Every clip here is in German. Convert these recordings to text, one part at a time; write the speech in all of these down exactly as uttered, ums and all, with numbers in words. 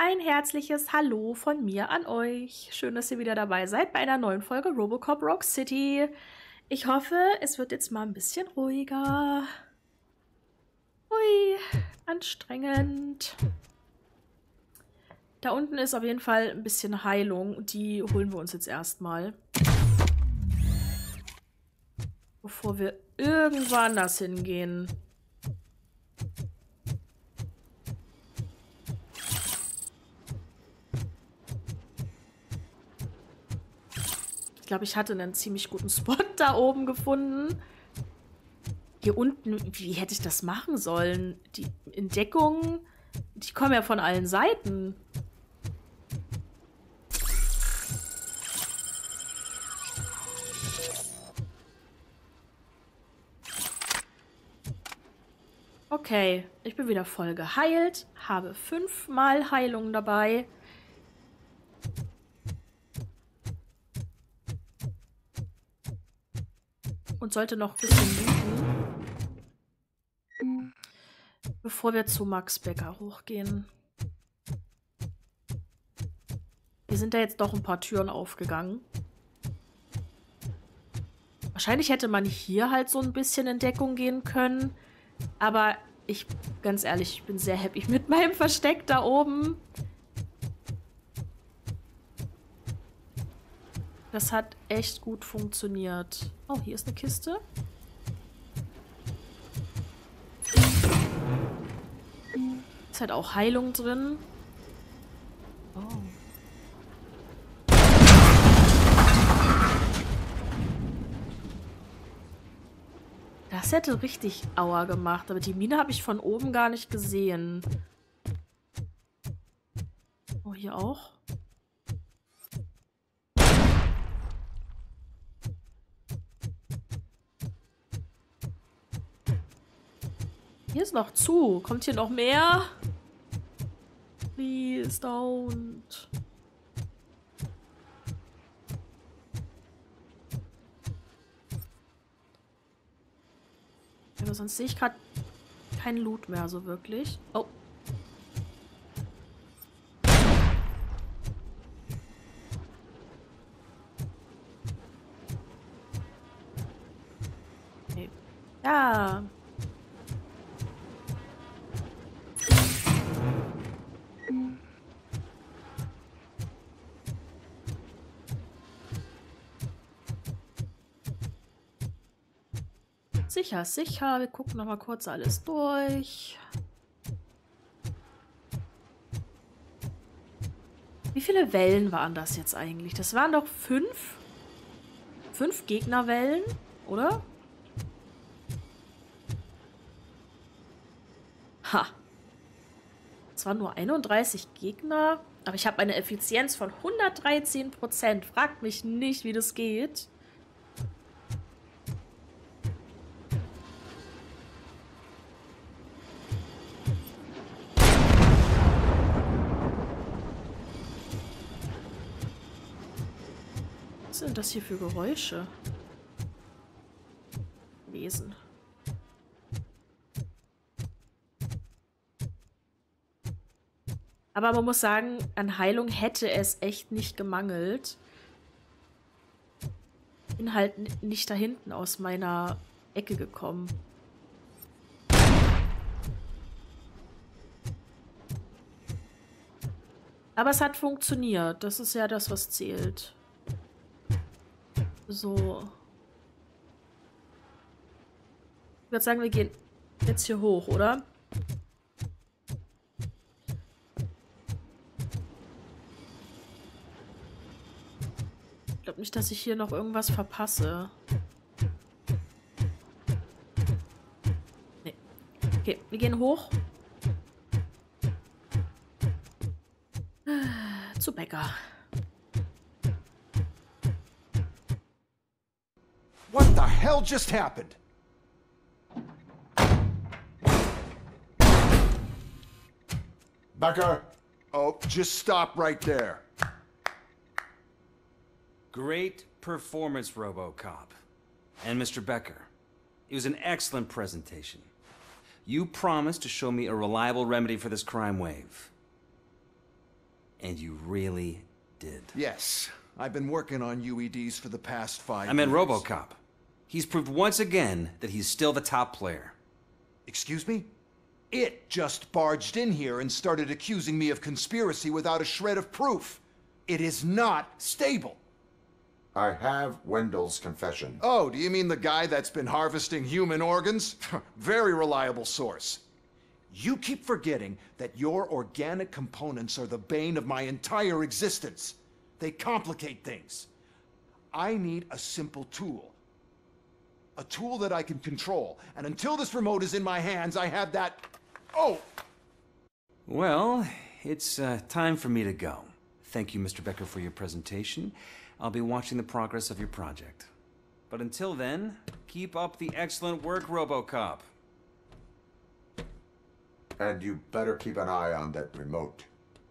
ein herzliches Hallo von mir an euch. Schön, dass ihr wieder dabei seid bei einer neuen Folge Robocop Rogue City. Ich hoffe, es wird jetzt mal ein bisschen ruhiger. Ui, anstrengend. Da unten ist auf jeden Fall ein bisschen Heilung. Die holen wir uns jetzt erstmal. Bevor wir irgendwo anders hingehen. Ich glaube, ich hatte einen ziemlich guten Spot da oben gefunden. Hier unten, wie hätte ich das machen sollen? Die Entdeckungen, die kommen ja von allen Seiten. Okay, ich bin wieder voll geheilt, habe fünfmal Heilung dabei. Und sollte noch ein bisschen looten, bevor wir zu Max Becker hochgehen. Hier sind da jetzt doch ein paar Türen aufgegangen. Wahrscheinlich hätte man hier halt so ein bisschen in Deckung gehen können. Aber ich, ganz ehrlich, ich bin sehr happy mit meinem Versteck da oben. Das hat echt gut funktioniert. Oh, hier ist eine Kiste. Ist halt auch Heilung drin. Oh. Das hätte richtig Aua gemacht, aber die Mine habe ich von oben gar nicht gesehen. Oh, hier auch. Hier ist noch zu. Kommt hier noch mehr? Please don't. Aber sonst sehe ich gerade keinen Loot mehr so wirklich. Oh. Okay. Ja. Sicher, sicher. Wir gucken noch mal kurz alles durch. Wie viele Wellen waren das jetzt eigentlich? Das waren doch fünf? Fünf Gegnerwellen, oder? Ha. Es waren nur einunddreißig Gegner, aber ich habe eine Effizienz von hundertdreizehn Prozent. Fragt mich nicht, wie das geht. Was sind das hier für Geräusche? Wesen. Aber man muss sagen, an Heilung hätte es echt nicht gemangelt. Ich bin halt nicht da hinten aus meiner Ecke gekommen. Aber es hat funktioniert. Das ist ja das, was zählt. So. Ich würde sagen, wir gehen jetzt hier hoch, oder? Ich glaube nicht, dass ich hier noch irgendwas verpasse. Nee. Okay, wir gehen hoch. Zu Becker. What the hell just happened? Becker! Oh, just stop right there. Great performance, RoboCop. And Mister Becker, it was an excellent presentation. You promised to show me a reliable remedy for this crime wave. And you really did. Yes, I've been working on U E Ds for the past five I meant years. RoboCop. He's proved once again that he's still the top player. Excuse me? It just barged in here and started accusing me of conspiracy without a shred of proof. It is not stable. I have Wendell's confession. Oh, do you mean the guy that's been harvesting human organs? Very reliable source. You keep forgetting that your organic components are the bane of my entire existence. They complicate things. I need a simple tool. A tool that I can control. And until this remote is in my hands, I have that... Oh! Well, it's uh, time for me to go. Thank you, Mister Becker, for your presentation. I'll be watching the progress of your project. But until then, keep up the excellent work, RoboCop. And you better keep an eye on that remote.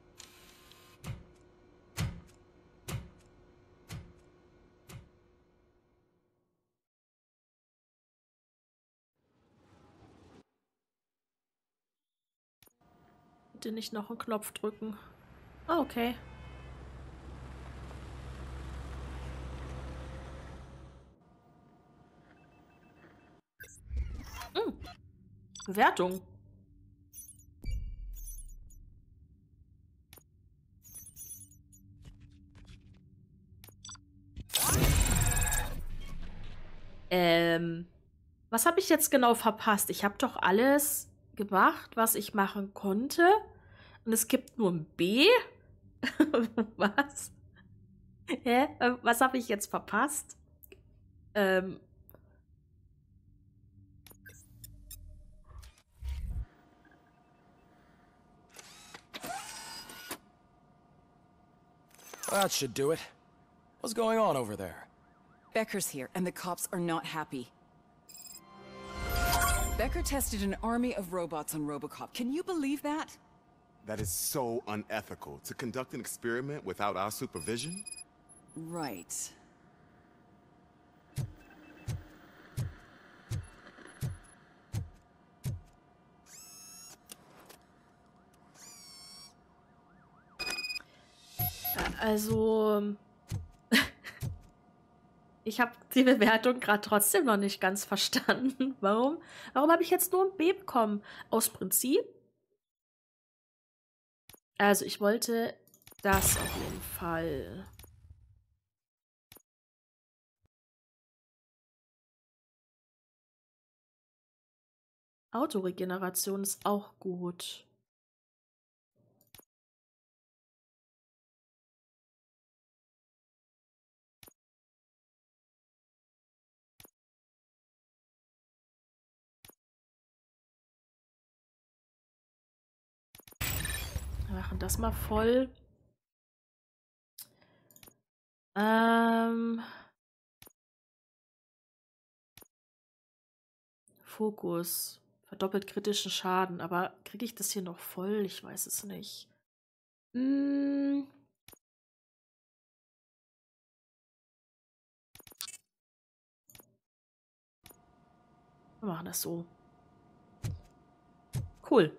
Bitte nicht noch einen Knopf drücken. Ah, okay. Hm. Bewertung. Ähm, was habe ich jetzt genau verpasst? Ich habe doch alles gemacht, was ich machen konnte. Und es gibt nur ein B? Was? Hä? Was habe ich jetzt verpasst? Ähm. That should do it. What's going on over there? Becker's here, and the cops are not happy. Becker tested an army of robots on RoboCop. Can you believe that? That is so unethical. To conduct an experiment without our supervision? Right. Also, ich habe die Bewertung gerade trotzdem noch nicht ganz verstanden. Warum? Warum habe ich jetzt nur ein B bekommen? Aus Prinzip? Also, ich wollte das auf jeden Fall. Autoregeneration ist auch gut. Wir machen das mal voll. Ähm. Fokus. Verdoppelt kritischen Schaden. Aber kriege ich das hier noch voll? Ich weiß es nicht. Hm. Wir machen das so. Cool.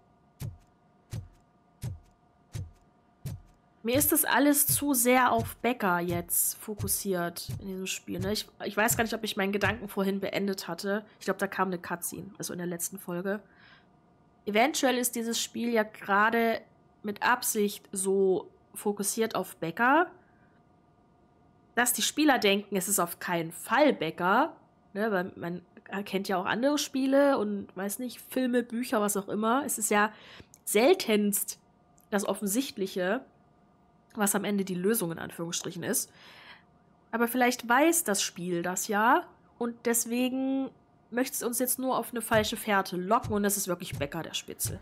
Mir ist das alles zu sehr auf Becker jetzt fokussiert in diesem Spiel. Ne? Ich, ich weiß gar nicht, ob ich meinen Gedanken vorhin beendet hatte. Ich glaube, da kam eine Cutscene, also in der letzten Folge. Eventuell ist dieses Spiel ja gerade mit Absicht so fokussiert auf Becker, dass die Spieler denken, es ist auf keinen Fall Becker. Ne? Weil man kennt ja auch andere Spiele und, weiß nicht, Filme, Bücher, was auch immer. Es ist ja seltenst das Offensichtliche, was am Ende die Lösung in Anführungsstrichen ist. Aber vielleicht weiß das Spiel das ja und deswegen möchte es uns jetzt nur auf eine falsche Fährte locken und das ist wirklich Becker der Spitze.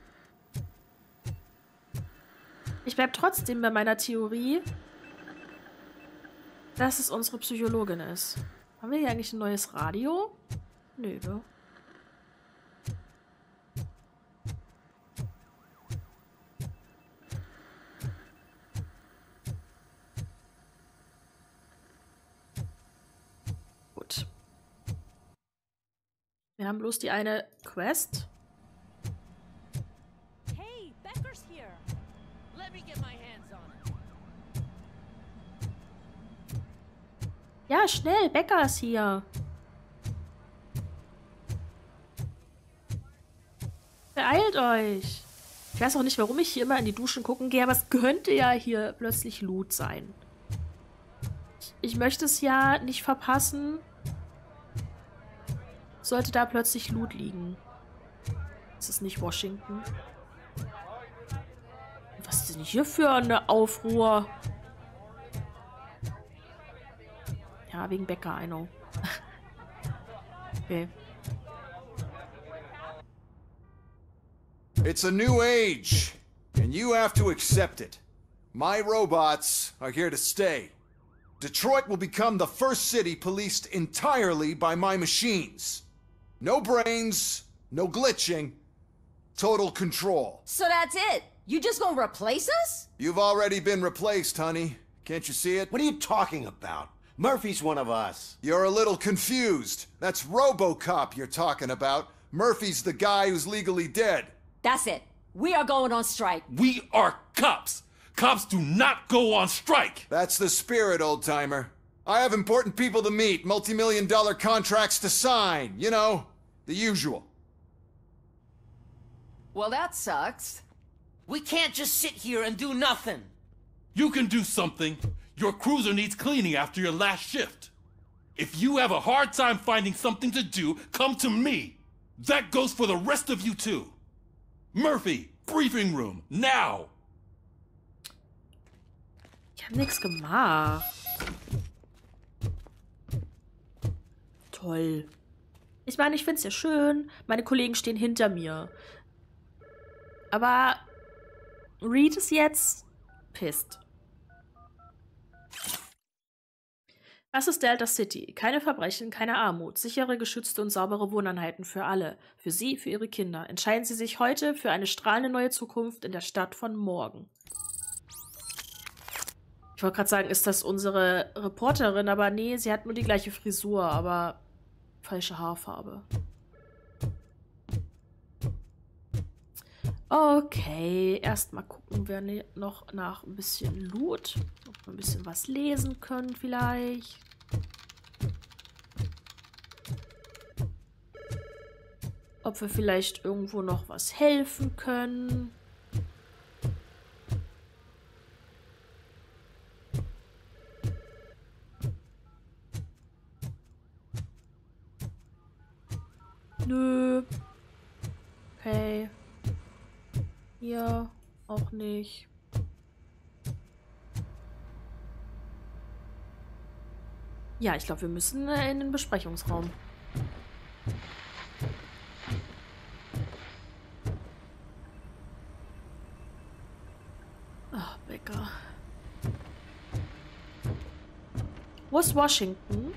Ich bleibe trotzdem bei meiner Theorie, dass es unsere Psychologin ist. Haben wir hier eigentlich ein neues Radio? Nö, ne? Wir haben bloß die eine Quest. Hey, Becker's here. Ja, schnell, Becker ist hier. Beeilt euch. Ich weiß auch nicht, warum ich hier immer in die Duschen gucken gehe, aber es könnte ja hier plötzlich Loot sein. Ich, ich möchte es ja nicht verpassen. Sollte da plötzlich Loot liegen. Ist es nicht Washington? Was ist denn hier für eine Aufruhr? Ja, wegen Becker, I know. Okay. It's a new age, and you have to accept it. My robots are here to stay. Detroit will become the first city policed entirely by my machines. No brains, no glitching, total control. So that's it? You just gonna replace us? You've already been replaced, honey. Can't you see it? What are you talking about? Murphy's one of us. You're a little confused. That's RoboCop you're talking about. Murphy's the guy who's legally dead. That's it. We are going on strike. We are cops. Cops do not go on strike. That's the spirit, old-timer. I have important people to meet, multi-million dollar contracts to sign. You know, the usual. Well, that sucks. We can't just sit here and do nothing. You can do something. Your cruiser needs cleaning after your last shift. If you have a hard time finding something to do, come to me. That goes for the rest of you too. Murphy, briefing room, now! Ich hab nichts gemacht. Toll. Ich meine, ich find's ja schön. Meine Kollegen stehen hinter mir. Aber Reed ist jetzt pisst. Was ist Delta City? Keine Verbrechen, keine Armut, sichere, geschützte und saubere Wohneinheiten für alle. Für Sie, für Ihre Kinder. Entscheiden Sie sich heute für eine strahlende neue Zukunft in der Stadt von morgen. Ich wollte gerade sagen, ist das unsere Reporterin? Aber nee, sie hat nur die gleiche Frisur, aber falsche Haarfarbe. Okay, erstmal gucken wir ne noch nach ein bisschen Loot. Ob wir ein bisschen was lesen können vielleicht. Ob wir vielleicht irgendwo noch was helfen können. Nö. Okay. Hier auch nicht. Ja, ich glaube, wir müssen äh, in den Besprechungsraum. Ach, Becker. Wo ist Washington?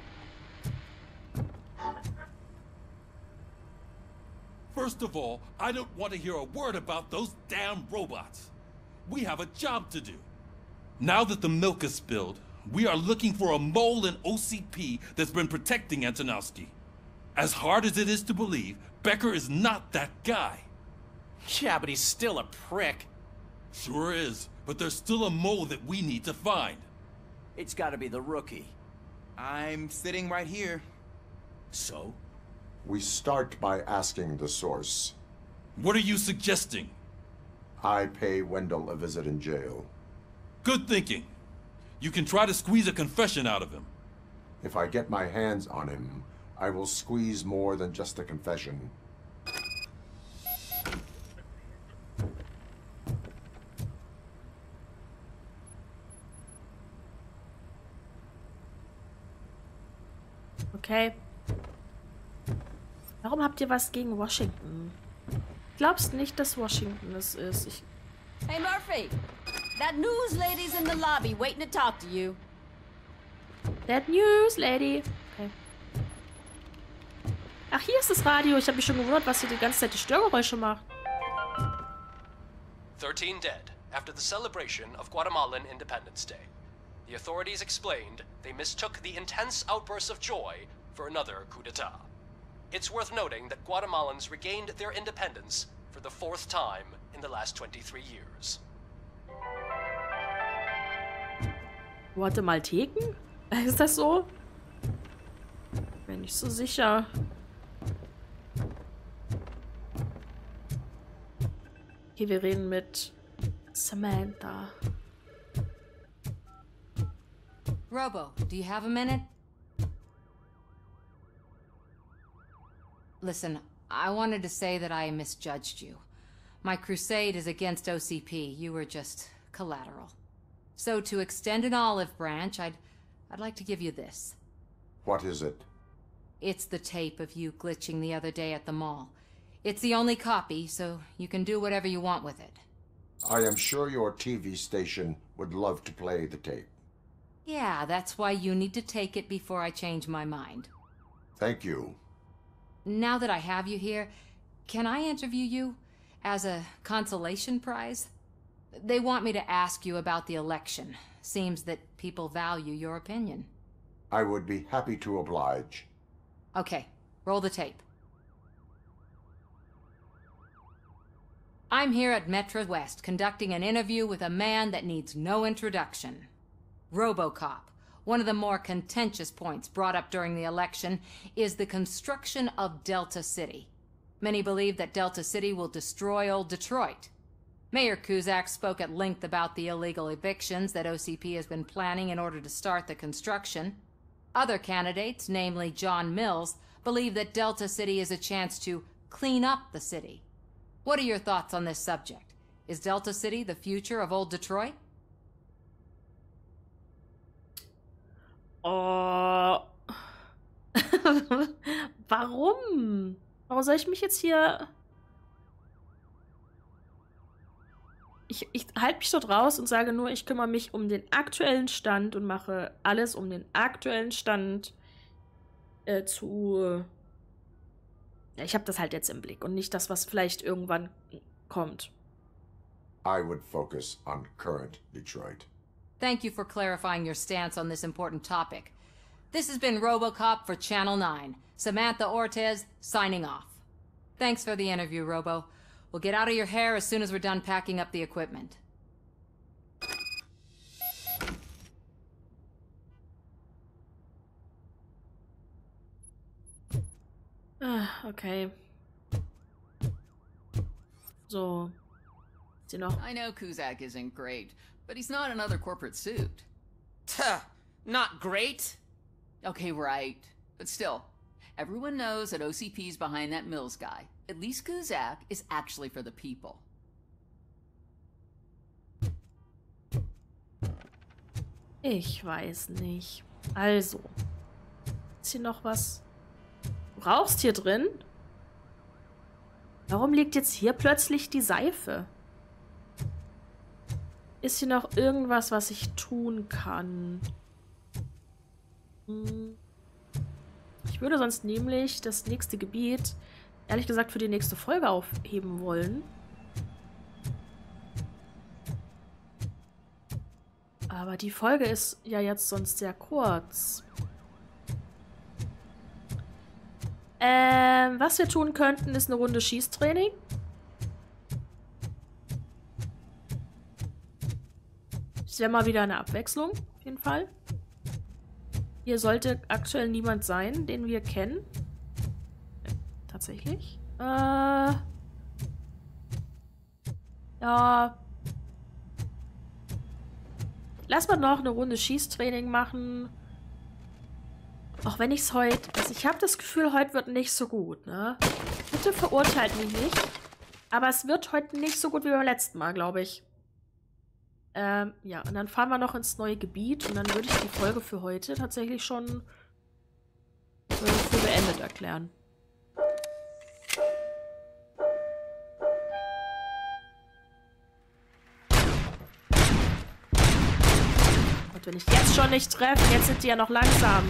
First of all, I don't want to hear a word about those damn robots. We have a job to do. Now that the milk is spilled, we are looking for a mole in O C P that's been protecting Antonowski. As hard as it is to believe, Becker is not that guy. Yeah, but he's still a prick. Sure is, but there's still a mole that we need to find. It's gotta be the rookie. I'm sitting right here. So? We start by asking the source. What are you suggesting? I pay Wendell a visit in jail. Good thinking. You can try to squeeze a confession out of him. If I get my hands on him, I will squeeze more than just a confession. Okay. Warum habt ihr was gegen Washington? Glaubst nicht, dass Washington es ist? Ich Hey, Murphy! That news lady's in the lobby waiting to talk to you. That news lady. Okay. Ach, hier ist das Radio. Ich habe mich schon gewundert, was hier die ganze Zeit die Störgeräusche macht. thirteen dead after the celebration of Guatemalan Independence Day. The authorities explained they mistook the intense outbursts of joy for another coup d'etat. It's worth noting that Guatemalans regained their independence for the fourth time in the last twenty-three years. Guatemalteken? Ist das so? Bin nicht so sicher. Okay, wir reden mit Samantha. Robo, do you have a minute? Listen, I wanted to say that I misjudged you. My crusade is against O C P. You were just collateral. So to extend an olive branch, I'd I'd like to give you this. What is it? It's the tape of you glitching the other day at the mall. It's the only copy, so you can do whatever you want with it. I am sure your T V station would love to play the tape. Yeah, that's why you need to take it before I change my mind. Thank you. Now that I have you here, can I interview you as a consolation prize? They want me to ask you about the election. Seems that people value your opinion. I would be happy to oblige. Okay, roll the tape. I'm here at Metro West conducting an interview with a man that needs no introduction. RoboCop. One of the more contentious points brought up during the election is the construction of Delta City. Many believe that Delta City will destroy old Detroit. Mayor Cusack spoke at length about the illegal evictions that O C P has been planning in order to start the construction. Other candidates, namely John Mills, believe that Delta City is a chance to clean up the city. What are your thoughts on this subject? Is Delta City the future of old Detroit? Oh. Warum? Warum soll ich mich jetzt hier... Ich, ich halte mich dort raus und sage nur, ich kümmere mich um den aktuellen Stand und mache alles, um den aktuellen Stand äh, zu... Ich habe das halt jetzt im Blick und nicht das, was vielleicht irgendwann kommt. I would focus on current Detroit. Thank you for clarifying your stance on this important topic. This has been RoboCop for Channel nine. Samantha Ortez, signing off. Thanks for the interview, Robo. We'll get out of your hair as soon as we're done packing up the equipment. Ah, okay. So. Sie noch? I know Cusack isn't great, but he's not another corporate suit. Tuh, not great? Okay, right. But still, everyone knows that O C P's behind that Mills guy. At least Cusack is actually for the people. Ich weiß nicht. Also. Ist hier noch was? Du rauchst hier drin? Warum liegt jetzt hier plötzlich die Seife? Ist hier noch irgendwas, was ich tun kann? Hm. Ich würde sonst nämlich das nächste Gebiet, ehrlich gesagt, für die nächste Folge aufheben wollen. Aber die Folge ist ja jetzt sonst sehr kurz. Ähm, was wir tun könnten, ist eine Runde Schießtraining. Das wäre mal wieder eine Abwechslung, auf jeden Fall. Hier sollte aktuell niemand sein, den wir kennen. Ja, tatsächlich. Äh. Ja. Lass mal noch eine Runde Schießtraining machen. Auch wenn ich es heute... Also ich habe das Gefühl, heute wird nicht so gut, ne? Bitte verurteilt mich nicht. Aber es wird heute nicht so gut wie beim letzten Mal, glaube ich. Ähm, ja, und dann fahren wir noch ins neue Gebiet und dann würde ich die Folge für heute tatsächlich schon für beendet erklären. Und wenn ich jetzt schon nicht treffe, jetzt sind die ja noch langsam.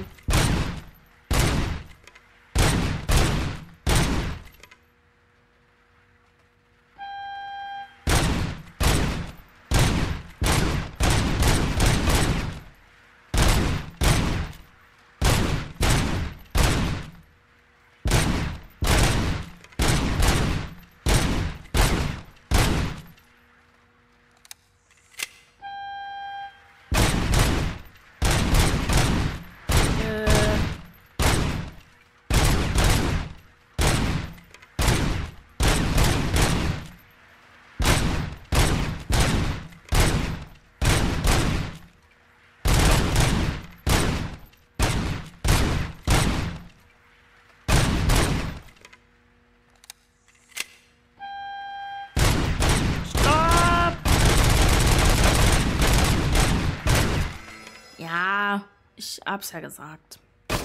Ich hab's ja gesagt.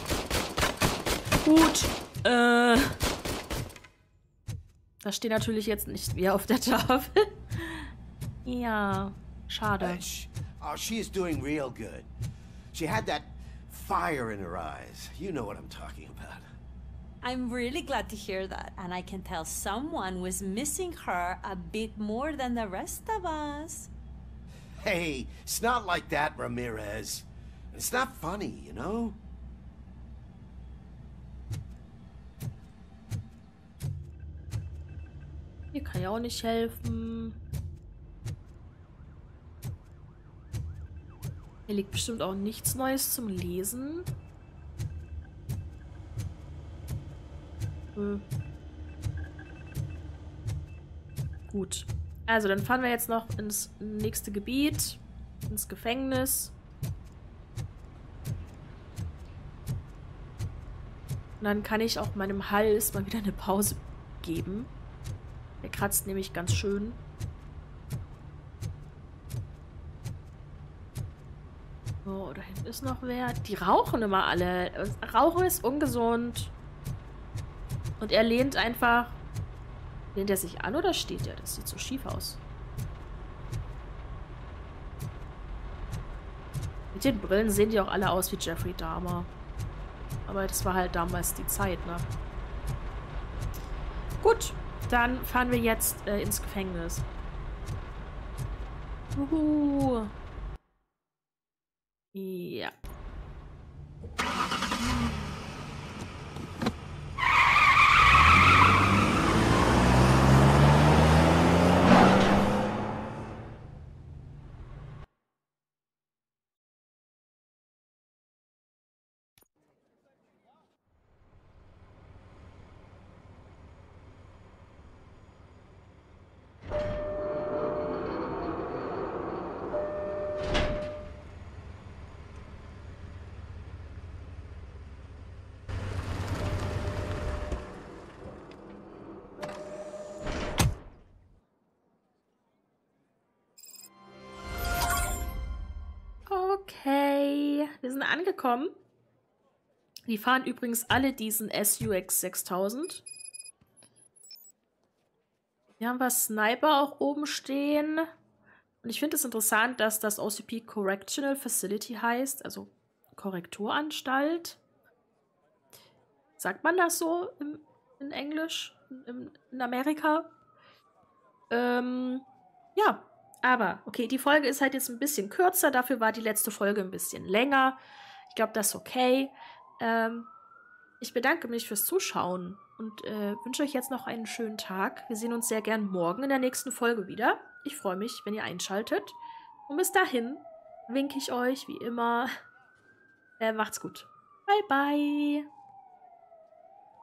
Gut. Äh. Das steht natürlich jetzt nicht mehr auf der Tafel. Ja, schade. Oh, she is doing real good. She had that fire in her eyes. You know what I'm talking about. I'm really glad to hear that, and I can tell someone was missing her a bit more than the rest of us. Hey, it's not like that, Ramirez. It's not funny, you know? Hier kann ja auch nicht helfen. Hier liegt bestimmt auch nichts Neues zum Lesen. Hm. Gut. Also, dann fahren wir jetzt noch ins nächste Gebiet. Ins Gefängnis. Und dann kann ich auch meinem Hals mal wieder eine Pause geben. Der kratzt nämlich ganz schön. So, da hinten ist noch wer. Die rauchen immer alle. Rauchen ist ungesund. Und er lehnt einfach... Lehnt er sich an oder steht er? Das sieht so schief aus. Mit den Brillen sehen die auch alle aus wie Jeffrey Dahmer. Aber das war halt damals die Zeit, ne? Gut, dann fahren wir jetzt äh, ins Gefängnis. Uhu. Ja. Okay, wir sind angekommen. Die fahren übrigens alle diesen S U X sechstausend. Hier haben wir Sniper auch oben stehen. Und ich finde es interessant, dass das O C P Correctional Facility heißt, also Korrekturanstalt. Sagt man das so im, in Englisch? In, in Amerika? Ähm, ja. Aber, okay, die Folge ist halt jetzt ein bisschen kürzer. Dafür war die letzte Folge ein bisschen länger. Ich glaube, das ist okay. Ähm, ich bedanke mich fürs Zuschauen und äh, wünsche euch jetzt noch einen schönen Tag. Wir sehen uns sehr gern morgen in der nächsten Folge wieder. Ich freue mich, wenn ihr einschaltet. Und bis dahin winke ich euch, wie immer. Äh, macht's gut. Bye, bye.